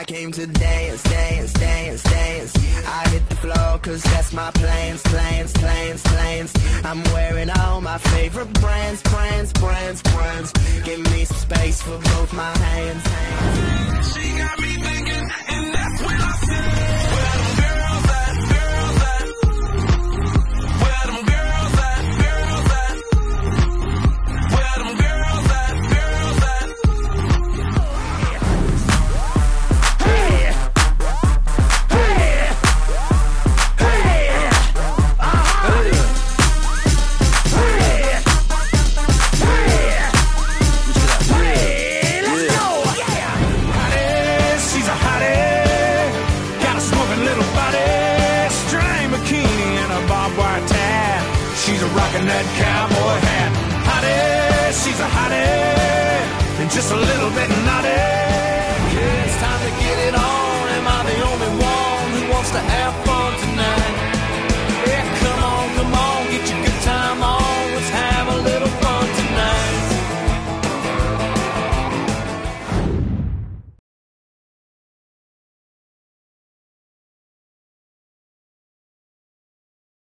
came to dance, dance, dance, dance. I hit the floor cause that's my plans, plans, plans, plans. I'm wearing all my favorite brands, brands, brands, brands. Give me some space for both my hands. She got me thinking, and that's when I said, where them girls at, girls at? Where them girls at, girls at? Where them girls at, girls at? Hey! Hey! Hey! Hey! Let's go! Yeah! Hottie, she's a hottie. Got a smoking little body. String bikini and a barbed wire tie. She's a rockin' that cowboy hat. Hottie, she's a hottie. And just a little bit naughty. Yeah, it's time to get it on.